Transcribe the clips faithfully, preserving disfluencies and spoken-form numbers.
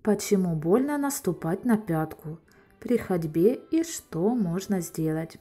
Почему больно наступать на пятку при ходьбе и что можно сделать?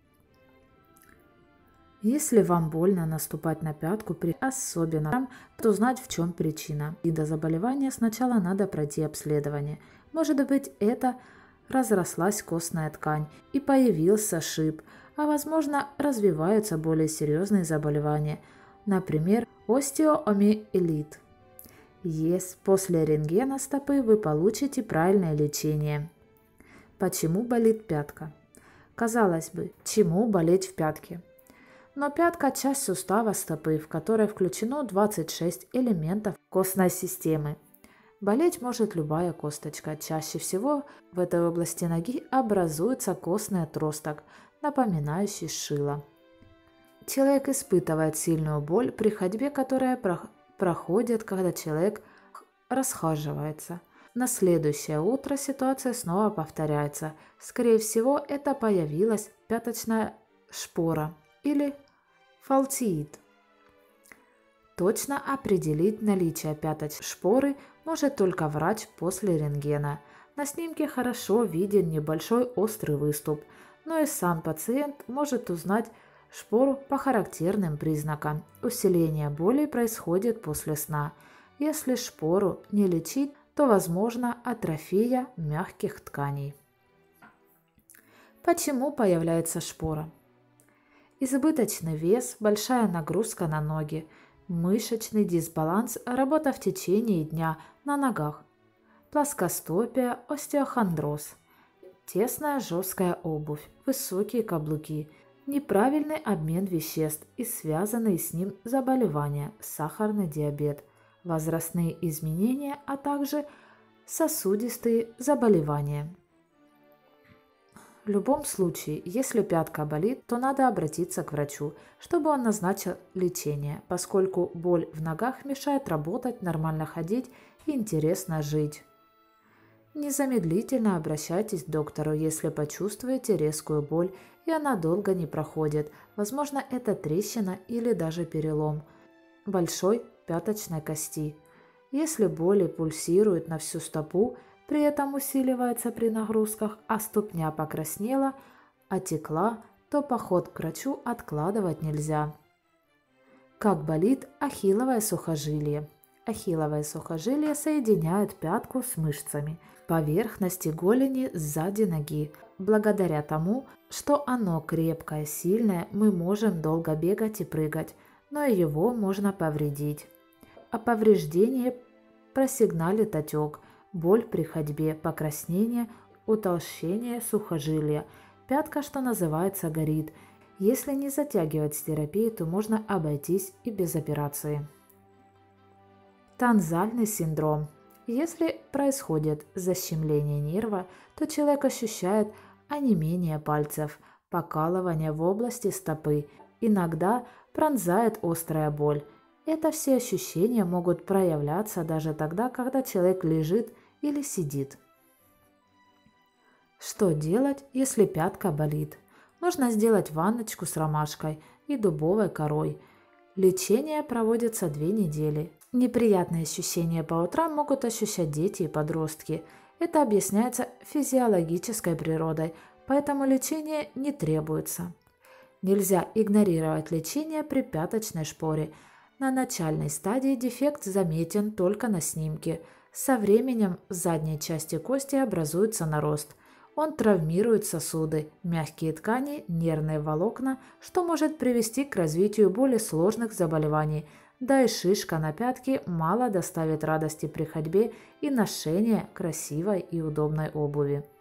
Если вам больно наступать на пятку, при особенно, то узнать, в чем причина. И до заболевания сначала надо пройти обследование. Может быть, это разрослась костная ткань и появился шип, а возможно, развиваются более серьезные заболевания, например, остеомиелит. Есть после рентгена стопы вы получите правильное лечение. Почему болит пятка? Казалось бы, чему болеть в пятке? Но пятка – часть сустава стопы, в которой включено двадцать шесть элементов костной системы. Болеть может любая косточка. Чаще всего в этой области ноги образуется костный отросток, напоминающий шило. Человек испытывает сильную боль при ходьбе, которая проходит, когда человек расхаживается. На следующее утро ситуация снова повторяется. Скорее всего, это появилась пяточная шпора или фалциит. Точно определить наличие пяточной шпоры может только врач после рентгена. На снимке хорошо виден небольшой острый выступ, но и сам пациент может узнать шпору по характерным признакам. Усиление боли происходит после сна. Если шпору не лечить, то возможна атрофия мягких тканей. Почему появляется шпора? Избыточный вес, большая нагрузка на ноги, мышечный дисбаланс, работа в течение дня на ногах, плоскостопие, остеохондроз, тесная жесткая обувь, высокие каблуки, неправильный обмен веществ и связанные с ним заболевания, сахарный диабет, возрастные изменения, а также сосудистые заболевания. В любом случае, если пятка болит, то надо обратиться к врачу, чтобы он назначил лечение, поскольку боль в ногах мешает работать, нормально ходить и интересно жить. Незамедлительно обращайтесь к доктору, если почувствуете резкую боль и она долго не проходит. Возможно, это трещина или даже перелом большой пяточной кости. Если боли пульсируют на всю стопу, при этом усиливается при нагрузках, а ступня покраснела, отекла, то поход к врачу откладывать нельзя. Как болит ахилловое сухожилие? Ахилловое сухожилие соединяет пятку с мышцами поверхности голени сзади ноги. Благодаря тому, что оно крепкое, сильное, мы можем долго бегать и прыгать, но его можно повредить. О повреждении просигналит отек, боль при ходьбе, покраснение, утолщение сухожилия. Пятка, что называется, горит. Если не затягивать с терапией, то можно обойтись и без операции. Тонзальный синдром. Если происходит защемление нерва, то человек ощущает онемение пальцев, покалывание в области стопы, иногда пронзает острая боль. Это все ощущения могут проявляться даже тогда, когда человек лежит или сидит. Что делать, если пятка болит? Нужно сделать ванночку с ромашкой и дубовой корой. Лечение проводится две недели. Неприятные ощущения по утрам могут ощущать дети и подростки. Это объясняется физиологической природой, поэтому лечение не требуется. Нельзя игнорировать лечение при пяточной шпоре. На начальной стадии дефект заметен только на снимке. Со временем в задней части кости образуется нарост. Он травмирует сосуды, мягкие ткани, нервные волокна, что может привести к развитию более сложных заболеваний. Да и шишка на пятке мало доставит радости при ходьбе и ношении красивой и удобной обуви.